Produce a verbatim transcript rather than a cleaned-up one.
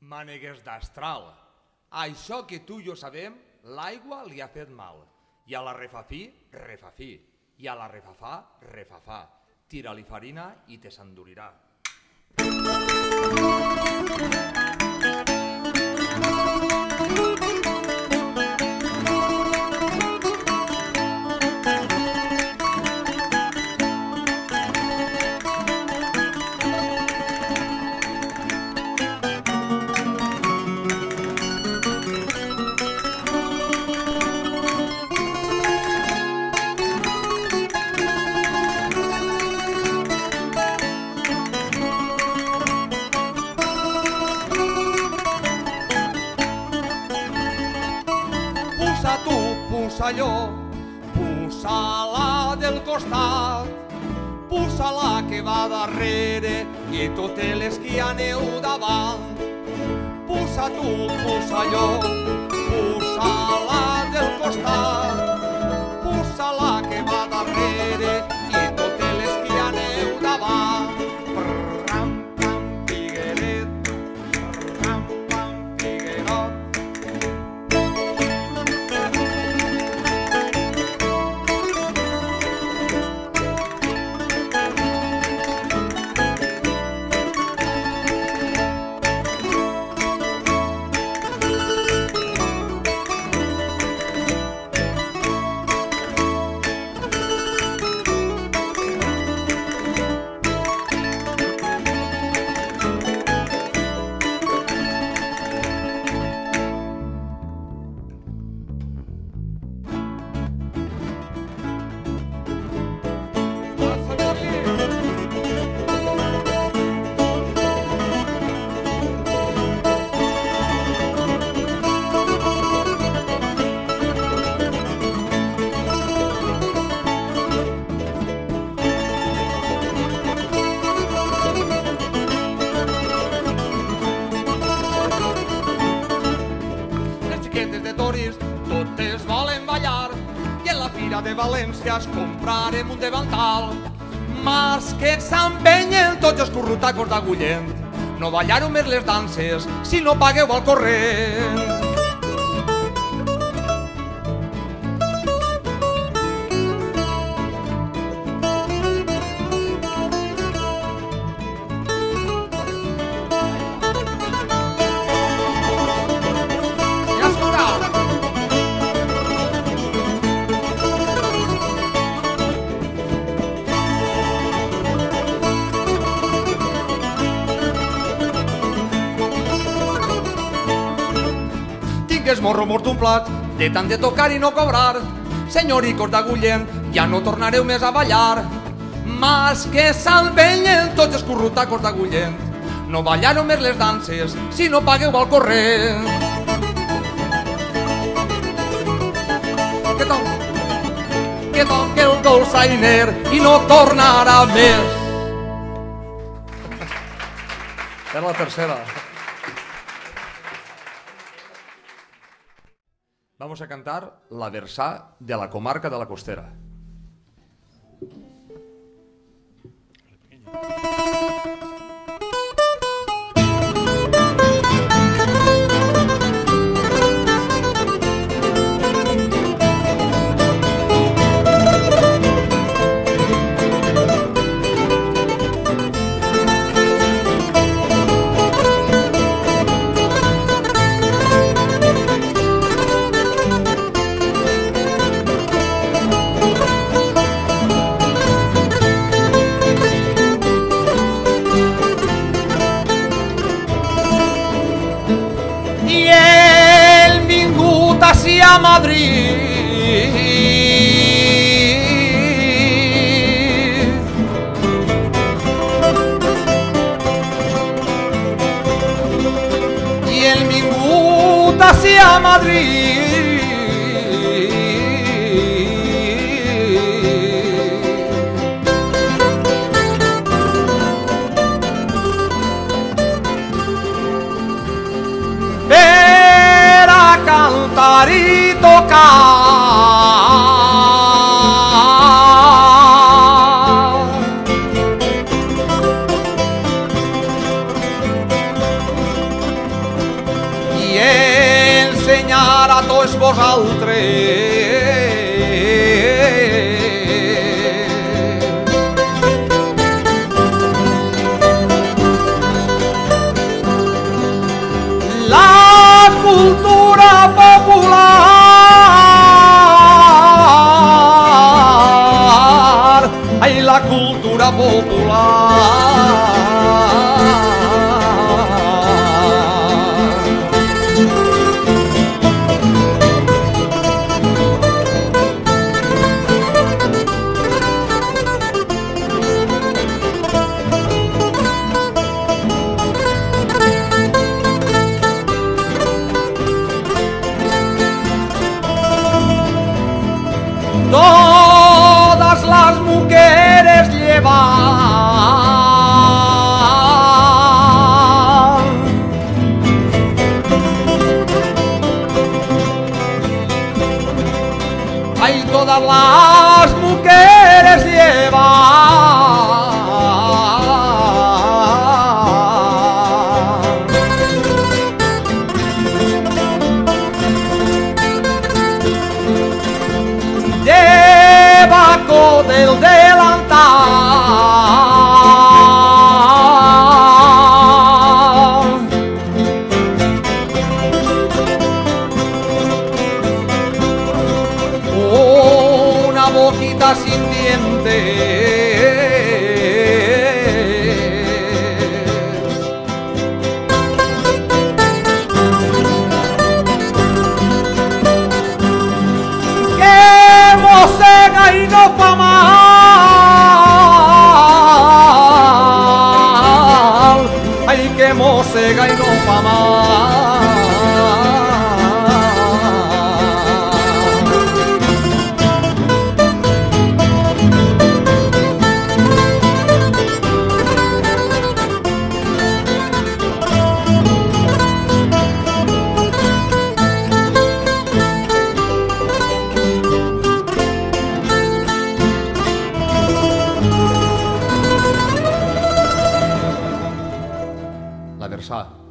Mànegues d'astral. Això que tu i jo sabem, l'aigua li ha fet mal. I a la refafí, refafí. I a la refafà, refafà. Tira-li farina i te s'endurirà. Allò, puça-la del costat, puça-la que va darrere i totes les que hi aneu davant. Puça tu, puça allò, puça-la del costat, puça-la que va darrere i totes les que hi aneu davant. Ram, pam, pigueret, ram, pam, piguerot. Totes volen ballar i en la fira de València es comprarem un davantal. Mas que s'empenyen tots els currutacos d'Agullent. No ballareu més les danses si no pagueu al corrent. És morro mort un plat, de tant de tocar i no cobrar. Senyoricos d'Agullent, ja no tornareu més a ballar. Mas que s'empenyen tots els currutacos d'Agullent. No ballareu més les danses si no pagueu al corrent. Que toqui, que toqui el dolçainer i no tornarà més. És la tercera. Vamos a cantar la versá de la comarca de la Costera. A Madrid i el vingut hacia Madrid. Per a cantar i tocar La cultura popular, ay, la cultura popular. Todas las mujeres llevan ay, todas las mujeres llevan debajo del delantal una boquita sin dientes. Mosega y no pa' mal, ay, que mosega y no pa' mal. La Versà.